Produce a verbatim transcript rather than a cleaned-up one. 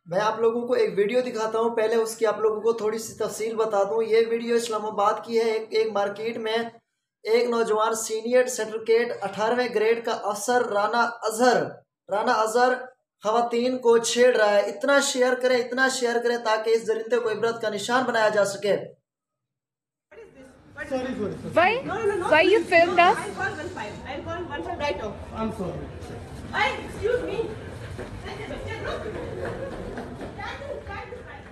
मैं आप लोगों को एक वीडियो दिखाता हूं, पहले उसकी आप लोगों को थोड़ी सी तफसील बता दूं। ये वीडियो इस्लामाबाद की है। एक, एक मार्केट में एक नौजवान सीनियर सर्टिफिकेट अठारहवें ग्रेड का अफसर राना अजहर राना अजहर खवातीन को छेड़ रहा है। इतना शेयर करें, इतना शेयर करें ताकि इस दरिंदे को इबरत का निशान बनाया जा सके। Sorry, sorry, sorry. Why? No, no, no. Why you filmed us? I'll call one five. I'll call one five right off. I'm sorry. I excuse me.